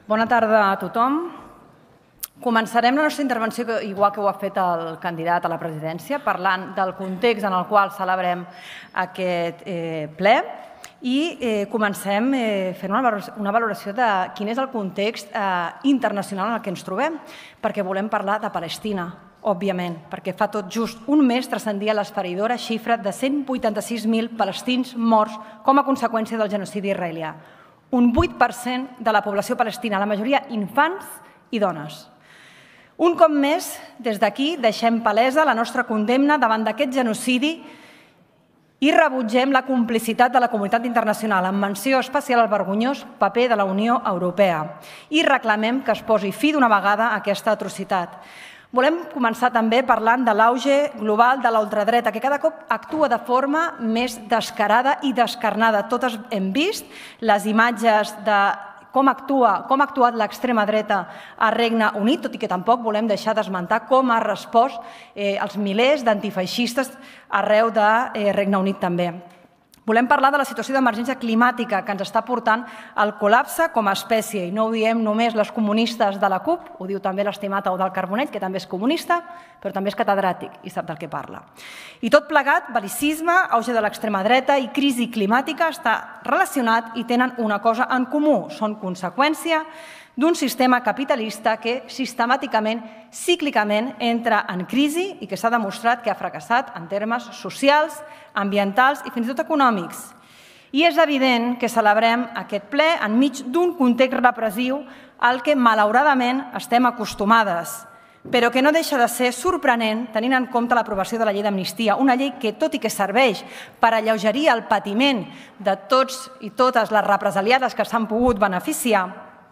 Bona tarda a tothom. Començarem la nostra intervenció, igual que ho ha fet el candidat a la presidència, parlant del context en el qual celebrem aquest ple i comencem fent una valoració de quin és el context internacional en el que ens trobem, perquè volem parlar de Palestina, òbviament, perquè fa tot just un mes transcendia l'esfereïdora xifra de 186.000 palestins morts com a conseqüència del genocidi israelià. Un 8% de la població palestina, la majoria infants i dones. Un cop més, des d'aquí, deixem palesa la nostra condemna davant d'aquest genocidi i rebutgem la complicitat de la comunitat internacional, amb menció especial al vergonyós paper de la Unió Europea, i reclamem que es posi fi d'una vegada a aquesta atrocitat. Volem començar també parlant de l'auge global de la ultradreta, que cada cop actua de forma més descarada i descarnada. Totes hem vist les imatges de com ha actuat l'extrema dreta al Regne Unit, tot i que tampoc volem deixar d'esmentar com ha respost els milers d'antifeixistes arreu del Regne Unit també. Volem parlar de la situació d'emergència climàtica que ens està portant al col·lapse com a espècie, i no ho diem només les comunistes de la CUP, ho diu també l'estimat Eudald Carbonell, que també és comunista, però també és catedràtic i sap del que parla. I tot plegat, bel·licisme, auge de l'extrema dreta i crisi climàtica està relacionat i tenen una cosa en comú, són conseqüència d'un sistema capitalista que sistemàticament, cíclicament, entra en crisi i que s'ha demostrat que ha fracassat en termes socials, ambientals i fins i tot econòmics. I és evident que celebrem aquest ple enmig d'un context repressiu al que malauradament estem acostumades, però que no deixa de ser sorprenent tenint en compte l'aprovació de la llei d'amnistia, una llei que, tot i que serveix per alleugerir el patiment de tots i totes les represaliades que s'han pogut beneficiar,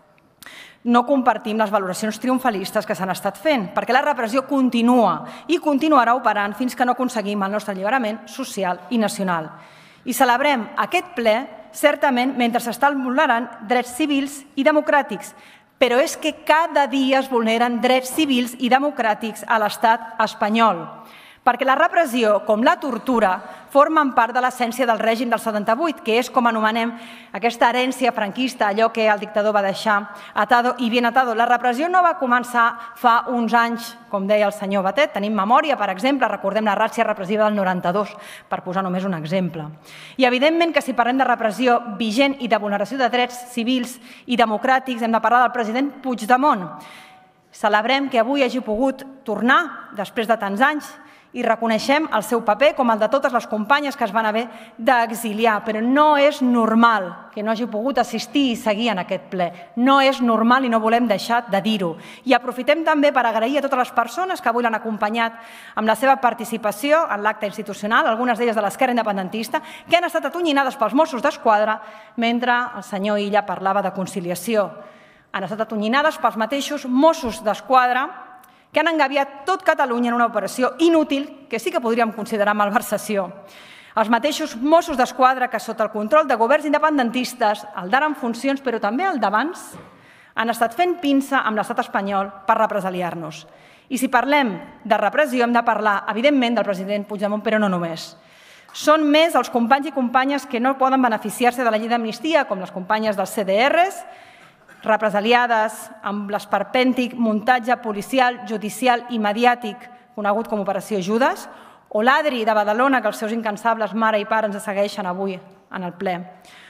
no compartim les valoracions triomfalistes que s'han estat fent, perquè la repressió continua i continuarà operant fins que no aconseguim el nostre alliberament social i nacional. I celebrem aquest ple, certament, mentre s'estan vulnerant drets civils i democràtics, però és que cada dia es vulneren drets civils i democràtics a l'estat espanyol, perquè la repressió, com la tortura, formen part de l'essència del règim del 78, que és com anomenem aquesta herència franquista, allò que el dictador va deixar atado y bien atado. La repressió no va començar fa uns anys, com deia el senyor Batet. Tenim memòria, per exemple, recordem la ràtzia repressiva del 92, per posar només un exemple. I evidentment que si parlem de repressió vigent i de vulneració de drets civils i democràtics, hem de parlar del president Puigdemont. Celebrem que avui hagi pogut tornar, després de tants anys, i reconeixem el seu paper com el de totes les companyes que es van haver d'exiliar, però no és normal que no hagi pogut assistir i seguir en aquest ple. No és normal i no volem deixar de dir-ho. I aprofitem també per agrair a totes les persones que avui l'han acompanyat amb la seva participació en l'acte institucional, algunes d'elles de l'esquerra independentista, que han estat atonyinades pels Mossos d'Esquadra mentre el senyor Illa parlava de conciliació. Han estat atonyinades pels mateixos Mossos d'Esquadra que han engabiat tot Catalunya en una operació inútil que sí que podríem considerar malversació. Els mateixos Mossos d'Esquadra que sota el control de governs independentistes, el d'ara en funcions, però també el d'abans, han estat fent pinça amb l'estat espanyol per represaliar-nos. I si parlem de repressió hem de parlar, evidentment, del president Puigdemont, però no només. Són més els companys i companyes que no poden beneficiar-se de la llei d'amnistia, com les companyes dels CDRs, represaliades amb l'esperpèntic muntatge policial, judicial i mediàtic conegut com Operació Judes, o l'Adri de Badalona, que els seus incansables mare i pare ens segueixen avui en el ple.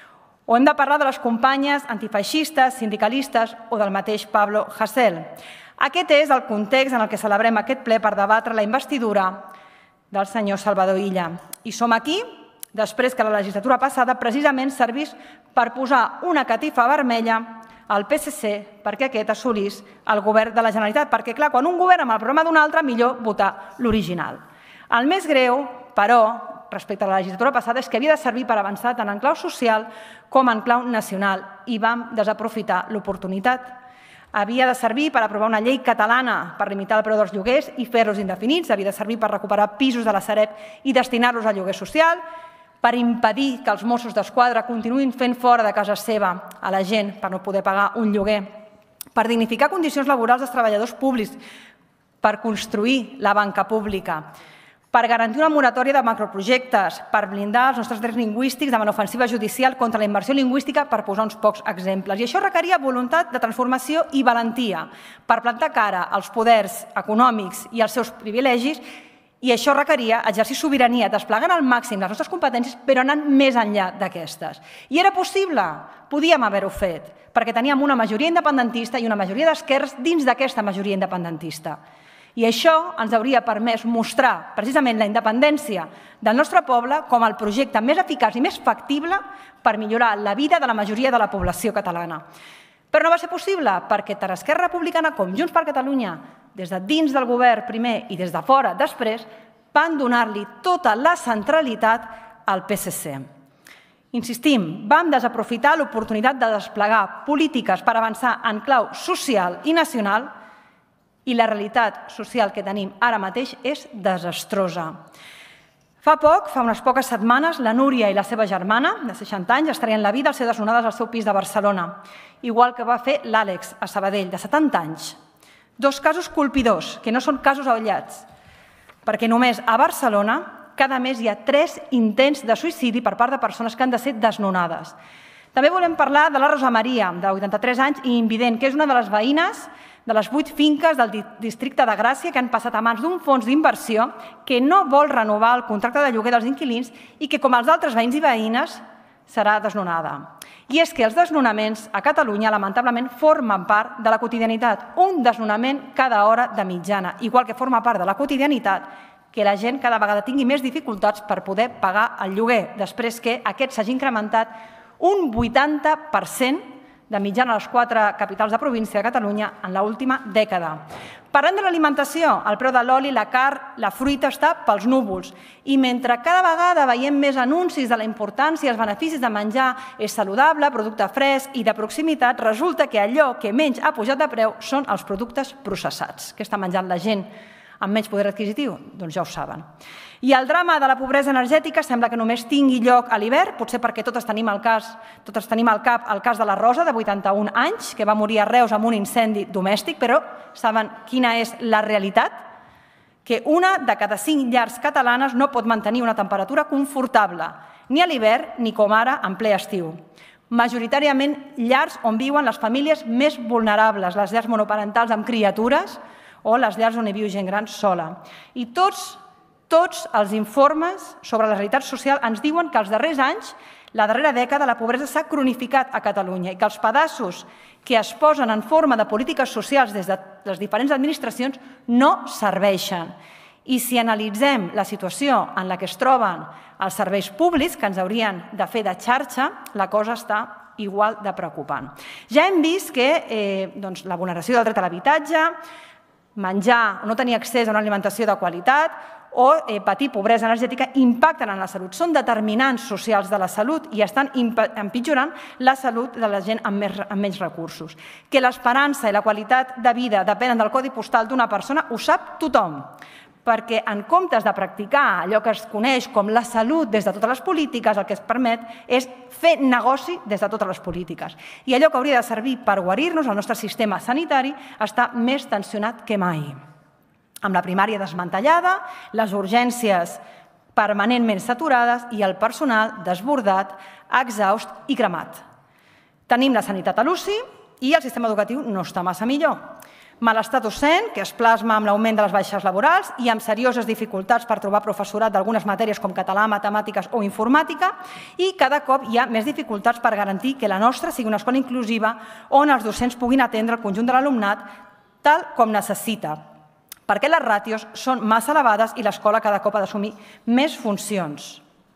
O hem de parlar de les companyes antifeixistes, sindicalistes o del mateix Pablo Hasél. Aquest és el context en el que celebrem aquest ple per debatre la investidura del senyor Salvador Illa. I som aquí després que la legislatura passada precisament servís per posar una catifa vermella al PSC perquè aquest assolís el govern de la Generalitat. Perquè, clar, quan un govern amb el programa d'un altre, millor votar l'original. El més greu, però, respecte a la legislatura passada, és que havia de servir per avançar tant en clau social com en clau nacional i vam desaprofitar l'oportunitat. Havia de servir per aprovar una llei catalana per limitar el preu dels lloguers i fer-los indefinits, havia de servir per recuperar pisos de la Sareb i destinar-los al lloguer social, per impedir que els Mossos d'Esquadra continuïn fent fora de casa seva a la gent per no poder pagar un lloguer, per dignificar condicions laborals dels treballadors públics, per construir la banca pública, per garantir una moratòria de macroprojectes, per blindar els nostres drets lingüístics davant l'ofensiva judicial contra la immersió lingüística, per posar uns pocs exemples. I això requeria voluntat de transformació i valentia per plantar cara als poders econòmics i als seus privilegis, i això requeria exercir sobirania, desplegant al màxim les nostres competències, però anant més enllà d'aquestes. I era possible, podíem haver-ho fet, perquè teníem una majoria independentista i una majoria d'esquerres dins d'aquesta majoria independentista. I això ens hauria permès mostrar precisament la independència del nostre poble com el projecte més eficaç i més factible per millorar la vida de la majoria de la població catalana. Però no va ser possible perquè tant Esquerra Republicana com Junts per Catalunya, des de dins del govern primer i des de fora després, van donar-li tota la centralitat al PSC. Insistim, vam desaprofitar l'oportunitat de desplegar polítiques per avançar en clau social i nacional i la realitat social que tenim ara mateix és desastrosa. Fa unes poques setmanes, la Núria i la seva germana, de 60 anys, es traien la vida al ser desnonades al seu pis de Barcelona, igual que va fer l'Àlex, a Sabadell, de 70 anys. Dos casos colpidors, que no són casos aïllats, perquè només a Barcelona cada mes hi ha 3 intents de suïcidi per part de persones que han de ser desnonades. També volem parlar de la Rosa Maria, de 83 anys i invident, que és una de les veïnes de les 8 finques del districte de Gràcia que han passat a mans d'un fons d'inversió que no vol renovar el contracte de lloguer dels inquilins i que, com els altres veïns i veïnes, serà desnonada. I és que els desnonaments a Catalunya, lamentablement, formen part de la quotidianitat. Un desnonament cada hora de mitjana, igual que forma part de la quotidianitat que la gent cada vegada tingui més dificultats per poder pagar el lloguer, després que aquest s'hagi incrementat un 80% de mitjana a les 4 capitals de província de Catalunya en l'última dècada. Parlant de l'alimentació, el preu de l'oli, la carn, la fruita està pels núvols. I mentre cada vegada veiem més anuncis de la importància i els beneficis de menjar és saludable, producte fresc i de proximitat, resulta que allò que menys ha pujat de preu són els productes processats. Què està menjant la gent amb menys poder adquisitiu? Doncs ja ho saben. I el drama de la pobresa energètica sembla que només tingui lloc a l'hivern, potser perquè totes tenim al cap el cas de la Rosa, de 81 anys, que va morir a Reus amb un incendi domèstic, però saben quina és la realitat? Que una de cada 5 llars catalanes no pot mantenir una temperatura confortable, ni a l'hivern ni com ara en ple estiu. Majoritàriament llars on viuen les famílies més vulnerables, les llars monoparentals amb criatures o les llars on hi viu gent gran sola. I tots els informes sobre la realitat social ens diuen que els darrers anys, la darrera dècada, la pobresa s'ha cronificat a Catalunya i que els pedaços que es posen en forma de polítiques socials des de les diferents administracions no serveixen. I si analitzem la situació en la que es troben els serveis públics, que ens haurien de fer de xarxa, la cosa està igual de preocupant. Ja hem vist que la vulneració del dret a l'habitatge, menjar o no tenir accés a una alimentació de qualitat o patir pobresa energètica impacten en la salut. Són determinants socials de la salut i estan empitjorant la salut de la gent amb menys recursos. Que l'esperança i la qualitat de vida depenen del codi postal d'una persona ho sap tothom, perquè en comptes de practicar allò que es coneix com la salut des de totes les polítiques, el que es permet és fer negoci des de totes les polítiques. I allò que hauria de servir per guarir-nos, el nostre sistema sanitari, està més tensionat que mai. Amb la primària desmantellada, les urgències permanentment saturades i el personal desbordat, exhaust i cremat. Tenim la sanitat a l'UCI i el sistema educatiu no està massa millor. Malestar docent, que es plasma amb l'augment de les baixes laborals i amb serioses dificultats per trobar professorat d'algunes matèries com català, matemàtiques o informàtica, i cada cop hi ha més dificultats per garantir que la nostra sigui una escola inclusiva on els docents puguin atendre el conjunt de l'alumnat tal com necessita, perquè les ràtios són massa elevades i l'escola cada cop ha d'assumir més funcions.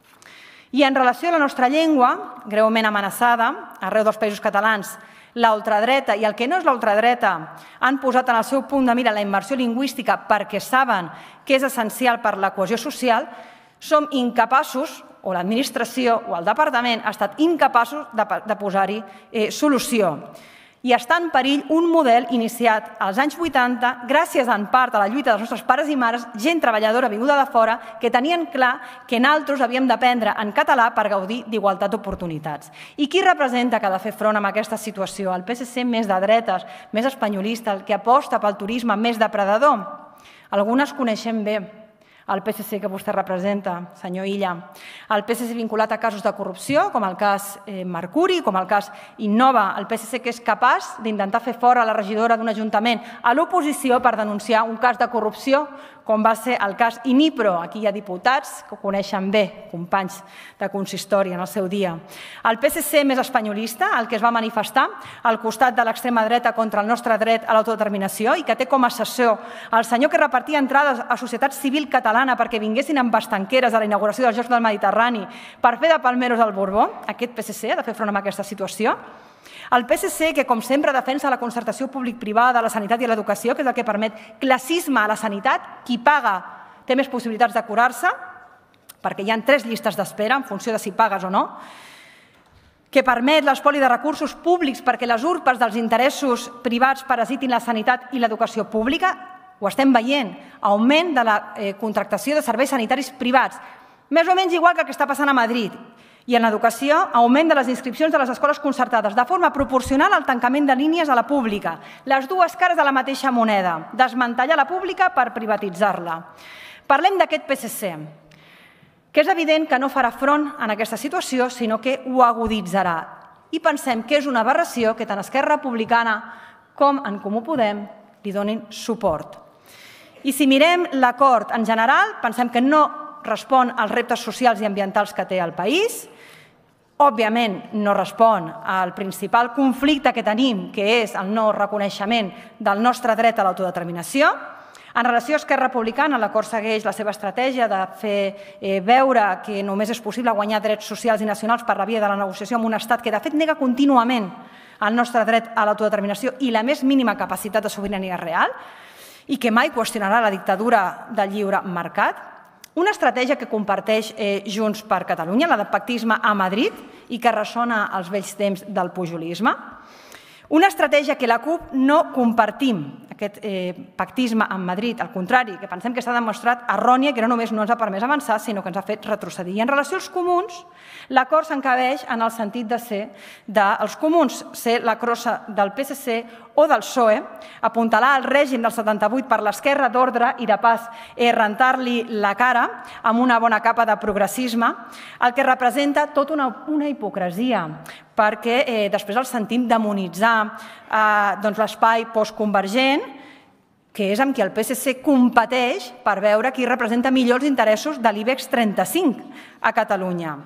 I en relació a la nostra llengua, greument amenaçada arreu dels països catalans, la ultradreta i el que no és la ultradreta han posat en el seu punt de mira la immersió lingüística perquè saben que és essencial per la cohesió social, som incapaços, o l'administració o el departament ha estat incapaços de posar-hi solució. I està en perill un model iniciat als anys 80, gràcies en part a la lluita dels nostres pares i mares, gent treballadora vinguda de fora, que tenien clar que nosaltres havíem d'aprendre en català per gaudir d'igualtat d'oportunitats. I qui representa que ha de fer front a aquesta situació? El PSC més de dretes, més espanyolista, el que aposta pel turisme més depredador? Algunes coneixem bé. el PSC que vostè representa, senyor Illa, el PSC vinculat a casos de corrupció, com el cas Mercuri, com el cas Innova, el PSC que és capaç d'intentar fer fora la regidora d'un ajuntament a l'oposició per denunciar un cas de corrupció, com va ser el cas Inipro. Aquí hi ha diputats que ho coneixen bé, companys de consistori en el seu dia. El PSC més espanyolista, el que es va manifestar al costat de l'extrema dreta contra el nostre dret a l'autodeterminació i que té com a assessor el senyor que repartia entrades a societat civil catalana perquè vinguessin amb estanqueres a la inauguració dels Jocs del Mediterrani per fer de palmeros al Borbó, aquest PSC ha de fer front a aquesta situació. El PSC, que com sempre defensa la concertació públic-privada, la sanitat i l'educació, que és el que permet classisme a la sanitat, qui paga té més possibilitats de curar-se, perquè hi ha 3 llistes d'espera en funció de si pagues o no, que permet l'espoli de recursos públics perquè les urpes dels interessos privats parasitin la sanitat i l'educació pública, ho estem veient, augment de la contractació de serveis sanitaris privats, més o menys igual que el que està passant a Madrid. I en l'educació, augment de les inscripcions de les escoles concertades, de forma proporcional al tancament de línies a la pública. Les dues cares de la mateixa moneda, desmantellar la pública per privatitzar-la. Parlem d'aquest PSC, que és evident que no farà front en aquesta situació, sinó que ho aguditzarà. I pensem que és una aberració que tant Esquerra Republicana com en Comú Podem li donin suport. I si mirem l'acord en general, pensem que no respon als reptes socials i ambientals que té el país. Òbviament, no respon al principal conflicte que tenim, que és el no reconeixement del nostre dret a l'autodeterminació. En relació a Esquerra Republicana, l'acord segueix la seva estratègia de fer veure que només és possible guanyar drets socials i nacionals per la via de la negociació amb un estat que, de fet, nega contínuament el nostre dret a l'autodeterminació i la més mínima capacitat de sobirania real i que mai qüestionarà la dictadura del lliure mercat. Una estratègia que comparteix Junts per Catalunya, la de pactisme a Madrid i que ressona als vells temps del pujolisme. Una estratègia que la CUP no compartim, aquest pactisme amb Madrid, al contrari, que pensem que s'ha demostrat errònia i que no només no ens ha permès avançar, sinó que ens ha fet retrocedir. I en relació als comuns, l'acord s'encabeix en el sentit de ser dels comuns, ser la crossa del PSC o del PSOE, apuntalar el règim del 78 per l'esquerra d'ordre i de pas rentar-li la cara amb una bona capa de progressisme, el que representa tota una hipocresia, perquè després el sentim demonitzar l'espai postconvergent, que és amb qui el PSC competeix per veure qui representa millor els interessos de l'IBEX 35 a Catalunya.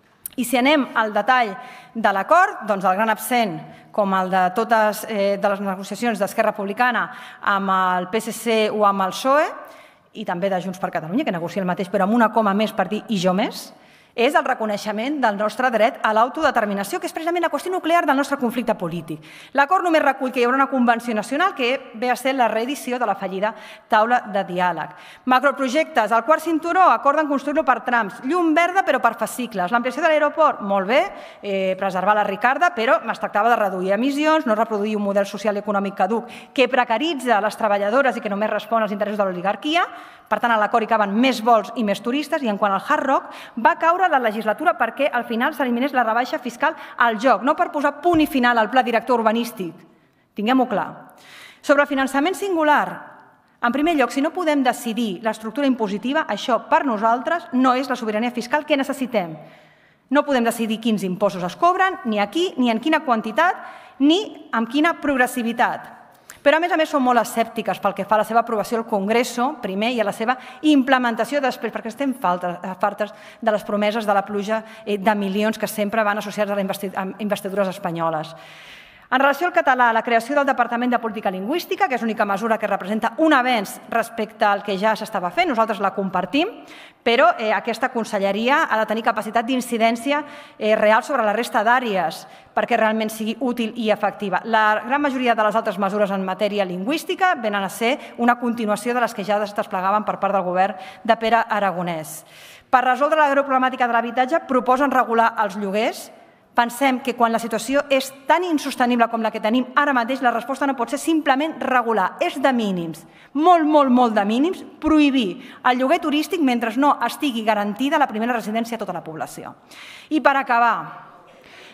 I si anem al detall de l'acord, doncs el gran absent, com el de totes les negociacions d'Esquerra Republicana amb el PSC o amb el PSOE, i també de Junts per Catalunya, que negocia el mateix, però amb una coma més per dir i jo més, és el reconeixement del nostre dret a l'autodeterminació, que és precisament la qüestió nuclear del nostre conflicte polític. L'acord només recull que hi haurà una convenció nacional que ve a ser la reedició de la fallida taula de diàleg. Macroprojectes, el quart cinturó, acorden construir-lo per trams, llum verda però per fascicles. L'ampliació de l'aeroport, molt bé, preservar la Ricarda, però es tractava de reduir emissions, no reproduir un model social i econòmic caduc que precaritza les treballadores i que només respon als interessos de l'oligarquia. Per tant, a l'acord hi caben més vols i més turistes, i en quant al Hard Rock, va caure la legislatura perquè al final s'eliminés la rebaixa fiscal al joc, no per posar punt i final al pla director urbanístic. Tinguem-ho clar. Sobre el finançament singular, en primer lloc, si no podem decidir l'estructura impositiva, això per nosaltres no és la sobirania fiscal que necessitem. No podem decidir quins impostos es cobren, ni aquí, ni en quina quantitat, ni amb quina progressivitat. Però, a més, som molt escèptiques pel que fa a la seva aprovació al Congreso, primer, i a la seva implementació després, perquè estem fartes de les promeses de la pluja de milions que sempre van associats a les investidures espanyoles. En relació al català, la creació del Departament de Política Lingüística, que és l'única mesura que representa un avenç respecte al que ja s'estava fent, nosaltres la compartim, però aquesta conselleria ha de tenir capacitat d'incidència real sobre la resta d'àrees perquè realment sigui útil i efectiva. La gran majoria de les altres mesures en matèria lingüística venen a ser una continuació de les que ja es desplegaven per part del govern de Pere Aragonès. Per resoldre la greu problemàtica de l'habitatge, proposen regular els lloguers. Pensem que quan la situació és tan insostenible com la que tenim ara mateix, la resposta no pot ser simplement regular, és de mínims, molt de mínims, prohibir el lloguer turístic mentre no estigui garantida la primera residència a tota la població. I per acabar,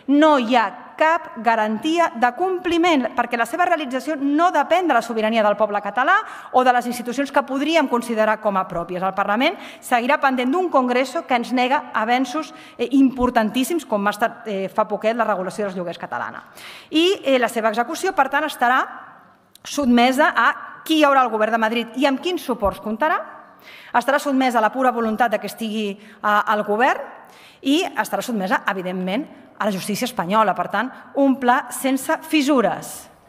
No hi ha cap garantia de compliment, perquè la seva realització no depèn de la sobirania del poble català o de les institucions que podríem considerar com a pròpies. El Parlament seguirà pendent d'un congreso que ens nega avenços importantíssims, com ha estat fa poquet la regulació dels lloguers catalana. I la seva execució, per tant, estarà sotmesa a qui hi haurà al govern de Madrid i amb quins suports comptarà. Estarà sotmesa a la pura voluntat que estigui al govern i estarà sotmesa, evidentment, a la justícia espanyola. Per tant, un pla sense fissures.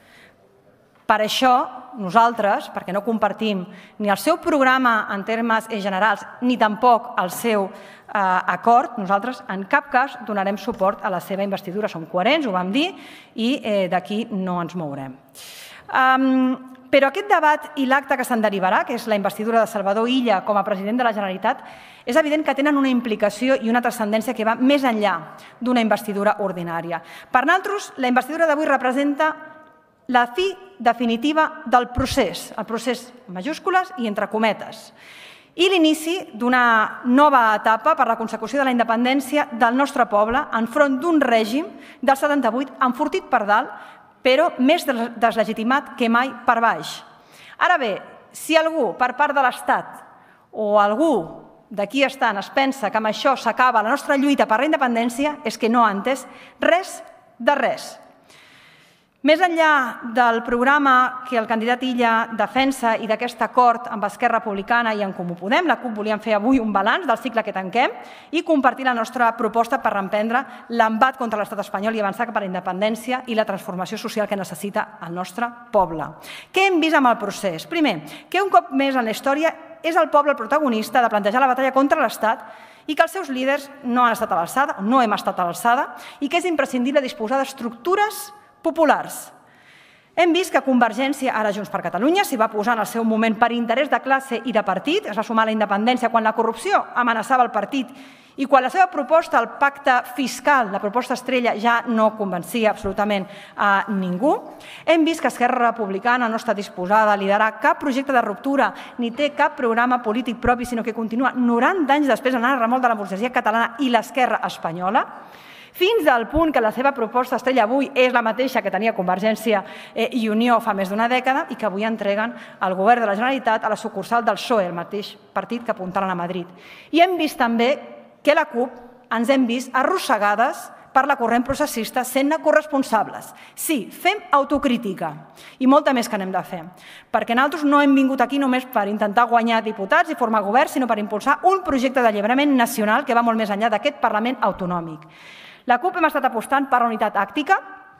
Per això, nosaltres, perquè no compartim ni el seu programa en termes generals ni tampoc el seu acord, nosaltres en cap cas donarem suport a la seva investidura. Som coherents, ho vam dir, i d'aquí no ens mourem. Però aquest debat i l'acte que se'n derivarà, que és la investidura de Salvador Illa com a president de la Generalitat, és evident que tenen una implicació i una transcendència que va més enllà d'una investidura ordinària. Per nosaltres, la investidura d'avui representa la fi definitiva del procés, el procés en majúscules i entre cometes, i l'inici d'una nova etapa per la consecució de la independència del nostre poble enfront d'un règim del 78 enfortit per dalt, però més deslegitimat que mai per baix. Ara bé, si algú per part de l'Estat o algú d'aquí estant es pensa que amb això s'acaba la nostra lluita per la independència, és que no ha entès res de res. Més enllà del programa que el candidat Illa defensa i d'aquest acord amb Esquerra Republicana i en Comú Podem, la CUP volíem fer avui un balanç del cicle que tanquem i compartir la nostra proposta per reemprendre l'embat contra l'estat espanyol i avançar cap a la independència i la transformació social que necessita el nostre poble. Què hem vist amb el procés? Primer, que un cop més en la història és el poble el protagonista de plantejar la batalla contra l'Estat i que els seus líders no han estat a l'alçada, o no hem estat a l'alçada, i que és imprescindible disposar d'estructures populars. Hem vist que Convergència, ara Junts per Catalunya, s'hi va posar en el seu moment per interès de classe i de partit, es va sumar a la independència quan la corrupció amenaçava el partit i quan la seva proposta, el pacte fiscal, la proposta estrella, ja no convencia absolutament a ningú. Hem vist que Esquerra Republicana no està disposada a liderar cap projecte de ruptura ni té cap programa polític propi, sinó que continua 90 anys després anant a remolc de la burgesia catalana i l'esquerra espanyola, fins al punt que la seva proposta estrella avui és la mateixa que tenia Convergència i Unió fa més d'una dècada i que avui entreguen al govern de la Generalitat a la sucursal del PSOE, el mateix partit que apuntalen a Madrid. I hem vist també que la CUP ens hem vist arrossegades per la corrent processista sent-ne corresponsables. Sí, fem autocrítica i molta més que n'hem de fer, perquè nosaltres no hem vingut aquí només per intentar guanyar diputats i formar govern, sinó per impulsar un projecte d'alliberament nacional que va molt més enllà d'aquest Parlament autonòmic. La CUP hem estat apostant per la unitat tàctica,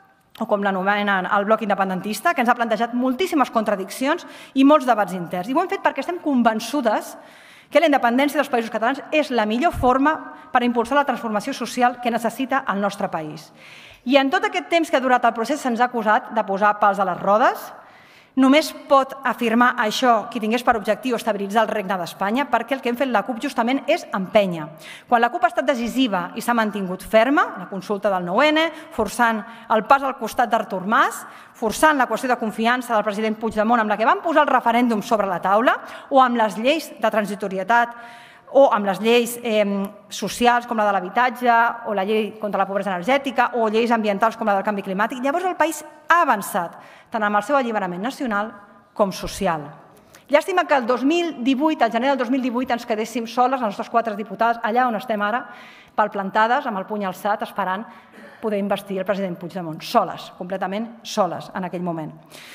o com l'anomenen el bloc independentista, que ens ha plantejat moltíssimes contradiccions i molts debats interns. I ho hem fet perquè estem convençudes que la independència dels països catalans és la millor forma per impulsar la transformació social que necessita el nostre país. I en tot aquest temps que ha durat el procés se'ns ha acusat de posar pals a les rodes. Només pot afirmar això qui tingués per objectiu estabilitzar el regne d'Espanya, perquè el que hem fet la CUP justament és empènyer. Quan la CUP ha estat decisiva i s'ha mantingut ferma, la consulta del 9N, forçant el pas al costat d'Artur Mas, forçant la qüestió de confiança del president Puigdemont amb la que van posar el referèndum sobre la taula, o amb les lleis de transitorietat, o amb les lleis socials com la de l'habitatge, o la llei contra la pobresa energètica, o lleis ambientals com la del canvi climàtic. Llavors el país ha avançat, tant amb el seu alliberament nacional com social. Llàstima que el 2018, al gener del 2018, ens quedéssim soles, les nostres 4 diputades, allà on estem ara, palplantades, amb el puny alçat, esperant poder investir el president Puigdemont. Soles, completament soles en aquell moment.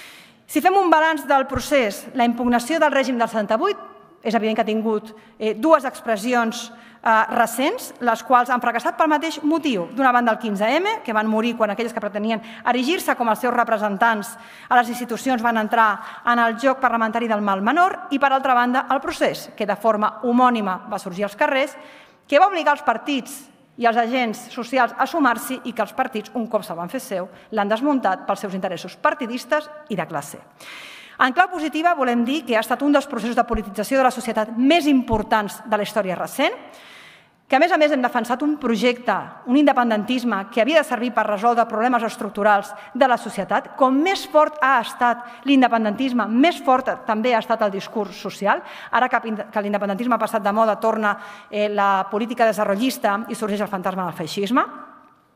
Si fem un balanç del procés, la impugnació del règim del 78, és evident que ha tingut dues expressions recents, les quals han fracassat pel mateix motiu. D'una banda, el 15M, que van morir quan aquells que pretenien erigir-se com els seus representants a les institucions van entrar en el joc parlamentari del mal menor, i per altra banda, el procés, que de forma homònima va sorgir als carrers, que va obligar els partits i els agents socials a sumar-s'hi i que els partits, un cop se'l van fer seu, l'han desmuntat pels seus interessos partidistes i de classe. En clau positiva, volem dir que ha estat un dels processos de politització de la societat més importants de la història recent, que a més hem defensat un projecte, un independentisme que havia de servir per resoldre problemes estructurals de la societat. Com més fort ha estat l'independentisme, més fort també ha estat el discurs social. Ara que l'independentisme ha passat de moda, torna la política desenvolupista i sorgeix el fantasma del feixisme.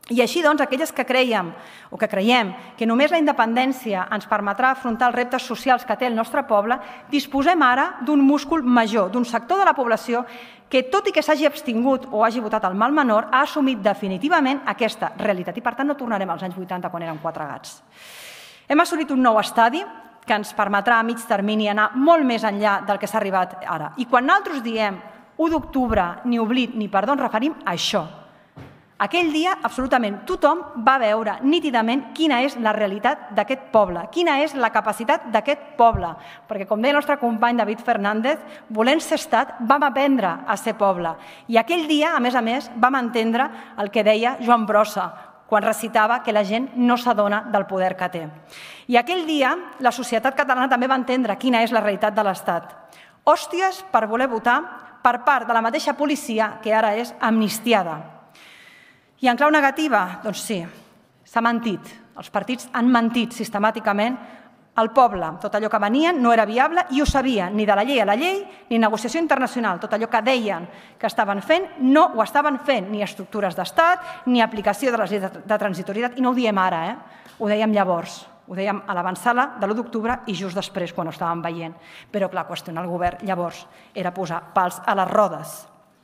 I així, doncs, aquelles que creiem o que creiem que només la independència ens permetrà afrontar els reptes socials que té el nostre poble, disposem ara d'un múscul major, d'un sector de la població que, tot i que s'hagi abstingut o hagi votat el mal menor, ha assumit definitivament aquesta realitat i, per tant, no tornarem als anys 80 quan érem 4 gats. Hem assolit un nou estadi que ens permetrà a mig termini anar molt més enllà del que s'ha arribat ara. I quan nosaltres diem 1 d'octubre, ni oblit ni perdó, ens referim a això. Aquell dia, absolutament tothom va veure nítidament quina és la realitat d'aquest poble, quina és la capacitat d'aquest poble. Perquè, com deia el nostre company David Fernández, volent ser estat, vam aprendre a ser poble. I aquell dia, a més, vam entendre el que deia Joan Brossa, quan recitava que la gent no s'adona del poder que té. I aquell dia, la societat catalana també va entendre quina és la realitat de l'Estat. Hòsties per voler votar per part de la mateixa policia que ara és amnistiada. I en clau negativa? Doncs sí, s'ha mentit. Els partits han mentit sistemàticament al poble. Tot allò que venien no era viable i ho sabien, ni de la llei a la llei, ni negociació internacional. Tot allò que deien que estaven fent, no ho estaven fent, ni estructures d'estat, ni aplicació de les lleis de transitorietat. I no ho diem ara, ho dèiem llavors. Ho dèiem a l'avançada de l'1 d'octubre i just després, quan ho estàvem veient. Però, clar, qüestionar el govern llavors era posar pals a les rodes.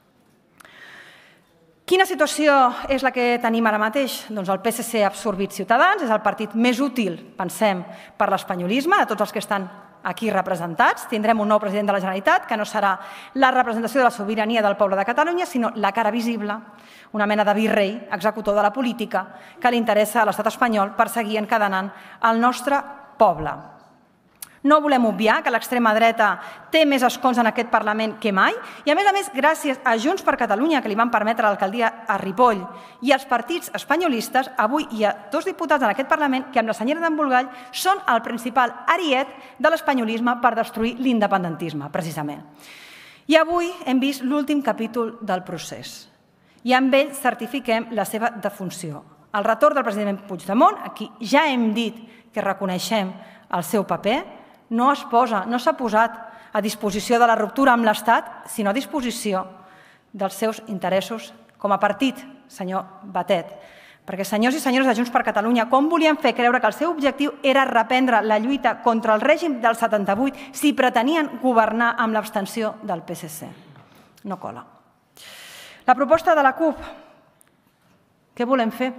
Quina situació és la que tenim ara mateix? Doncs el PSC ha absorbit Ciutadans, és el partit més útil, pensem, per l'espanyolisme, de tots els que estan aquí representats. Tindrem un nou president de la Generalitat, que no serà la representació de la sobirania del poble de Catalunya, sinó la cara visible, una mena de virrei, executor de la política, que li interessa a l'estat espanyol per seguir encadenant el nostre poble. No volem obviar que l'extrema dreta té més escons en aquest Parlament que mai i, a més, gràcies a Junts per Catalunya, que li van permetre l'alcaldia a Ripoll, i als partits espanyolistes, avui hi ha 2 diputats en aquest Parlament que, amb la senyera d'en Bulgall, són el principal ariet de l'espanyolisme per destruir l'independentisme, precisament. I avui hem vist l'últim capítol del procés. I amb ell certifiquem la seva defunció. El retorn del president Puigdemont, a qui ja hem dit que reconeixem el seu paper, no s'ha posat a disposició de la ruptura amb l'Estat, sinó a disposició dels seus interessos com a partit, senyor Batet. Perquè, senyors i senyores de Junts per Catalunya, com volien fer creure que el seu objectiu era reprendre la lluita contra el règim del 78 si pretenien governar amb l'abstenció del PSC? No cola. La proposta de la CUP. Què volem fer?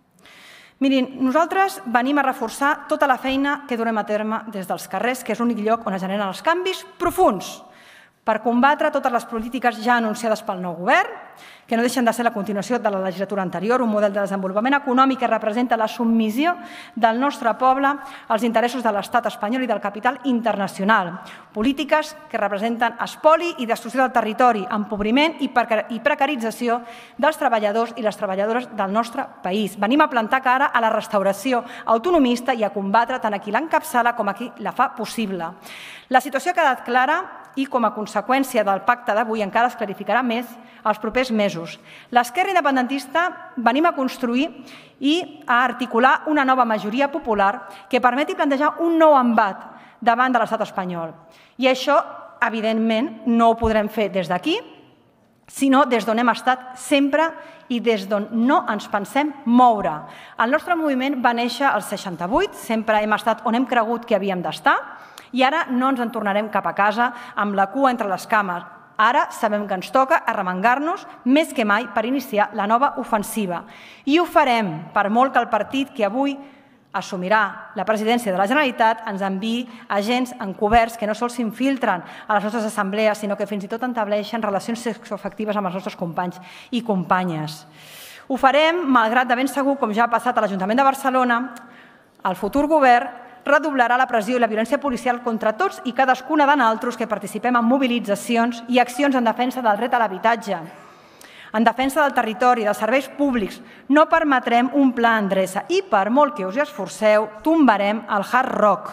Mirin, nosaltres venim a reforçar tota la feina que durem a terme des dels carrers, que és l'únic lloc on es generen els canvis profunds per combatre totes les polítiques ja anunciades pel nou govern, que no deixen de ser la continuació de la legislatura anterior, un model de desenvolupament econòmic que representa la submissió del nostre poble als interessos de l'estat espanyol i del capital internacional. Polítiques que representen espoli i destrucció del territori, empobriment i precarització dels treballadors i les treballadores del nostre país. Venim a plantar cara a la restauració autonomista i a combatre tant a qui l'encapçala com a qui la fa possible. La situació ha quedat clara i, com a conseqüència del pacte d'avui, encara es clarificarà més els propers mesos. L'esquerra independentista venim a construir i a articular una nova majoria popular que permeti plantejar un nou embat davant de l'estat espanyol. I això, evidentment, no ho podrem fer des d'aquí, sinó des d'on hem estat sempre i des d'on no ens pensem moure. El nostre moviment va néixer al 68, sempre hem estat on hem cregut que havíem d'estar, i ara no ens en tornarem cap a casa amb la cua entre les cames. Ara sabem que ens toca arremangar-nos més que mai per iniciar la nova ofensiva. I ho farem, per molt que el partit que avui assumirà la presidència de la Generalitat ens enviï agents encoberts que no sols s'infiltren a les nostres assemblees, sinó que fins i tot entableixen relacions sexoafectives amb els nostres companys i companyes. Ho farem, malgrat de ben segur, com ja ha passat a l'Ajuntament de Barcelona, el futur govern redoblarà la pressió i la violència policial contra tots i cadascuna de nosaltres que participem en mobilitzacions i accions en defensa del dret a l'habitatge, en defensa del territori, dels serveis públics. No permetrem un pla endreça i, per molt que us hi esforceu, tombarem el Hard Rock,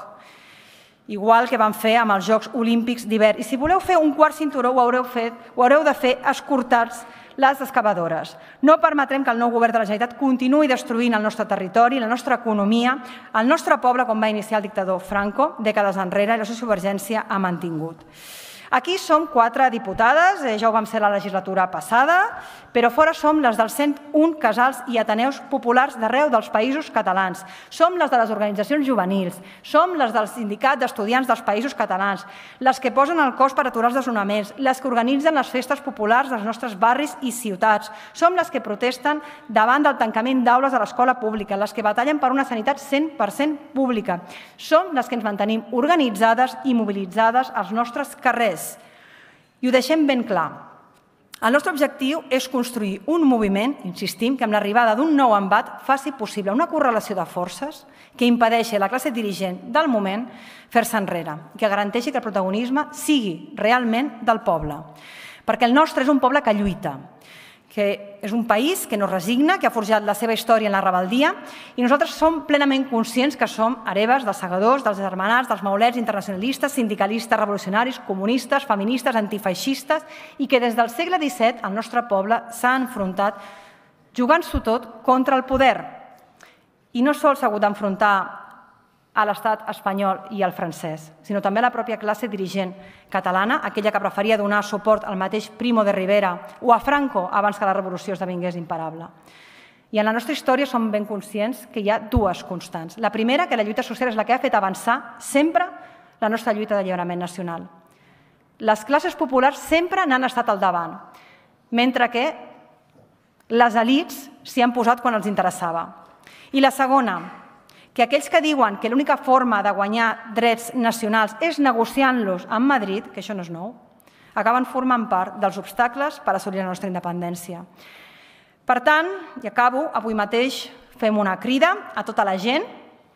igual que van fer amb els Jocs Olímpics d'hivern. I si voleu fer un quart cinturó, ho haureu de fer escortats les excavadores. No permetrem que el nou govern de la Generalitat continuï destruint el nostre territori, la nostra economia, el nostre poble, com va iniciar el dictador Franco dècades enrere, i la sociovergència ha mantingut. Aquí som 4 diputades, ja ho vam ser la legislatura passada, però fora som les dels 101 casals i ateneus populars d'arreu dels països catalans. Som les de les organitzacions juvenils, som les del sindicat d'estudiants dels països catalans, les que posen el cos per aturar els desnonaments, les que organitzen les festes populars dels nostres barris i ciutats, som les que protesten davant del tancament d'aules a l'escola pública, les que batallen per una sanitat 100% pública, som les que ens mantenim organitzades i mobilitzades als nostres carrers. I ho deixem ben clar. El nostre objectiu és construir un moviment, insistim, que amb l'arribada d'un nou embat faci possible una correlació de forces que impedeixi a la classe dirigent del moment fer-se enrere i que garanteixi que el protagonisme sigui realment del poble. Perquè el nostre és un poble que lluita, que és un país que no resigna, que ha forjat la seva història en la rebeldia i nosaltres som plenament conscients que som hereves dels segadors, dels germanats, dels maulets internacionalistes, sindicalistes, revolucionaris, comunistes, feministes, antifeixistes i que des del segle XVII el nostre poble s'ha enfrontat jugant-s'ho tot contra el poder. I no sols s'ha hagut d'enfrontar a l'estat espanyol i al francès, sinó també a la pròpia classe dirigent catalana, aquella que preferia donar suport al mateix Primo de Rivera o a Franco abans que la revolució esdevingués imparable. I en la nostra història som ben conscients que hi ha dues constants. La primera, que la lluita social és la que ha fet avançar sempre la nostra lluita d'alliberament nacional. Les classes populars sempre n'han estat al davant, mentre que les elits s'hi han posat quan els interessava. I la segona, que aquells que diuen que l'única forma de guanyar drets nacionals és negociant-los amb Madrid, que això no és nou, acaben formant part dels obstacles per assolir la nostra independència. Per tant, i acabo, avui mateix fem una crida a tota la gent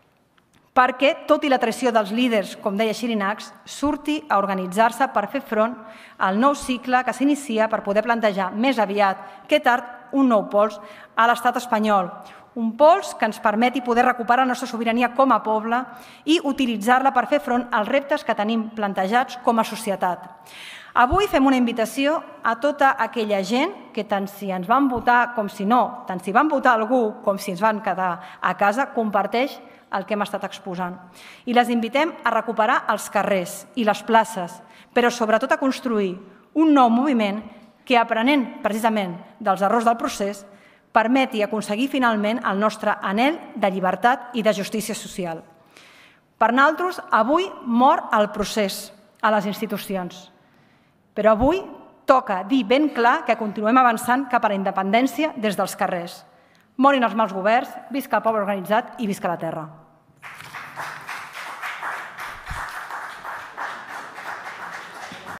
perquè, tot i la traïció dels líders, com deia Xirinacs, surti a organitzar-se per fer front al nou cicle que s'inicia per poder plantejar més aviat que tard un nou pols a l'estat espanyol. Un pols que ens permeti poder recuperar la nostra sobirania com a poble i utilitzar-la per fer front als reptes que tenim plantejats com a societat. Avui fem una invitació a tota aquella gent que tant si ens van votar com si no, tant si van votar algú com si ens van quedar a casa, comparteix el que hem estat exposant. I les invitem a recuperar els carrers i les places, però sobretot a construir un nou moviment que, aprenent precisament dels errors del procés, permeti aconseguir finalment el nostre anhel de llibertat i de justícia social. Per nosaltres, avui mor el procés a les institucions, però avui toca dir ben clar que continuem avançant cap a la independència des dels carrers. Morin els mals governs, visca el poble organitzat i visca la terra.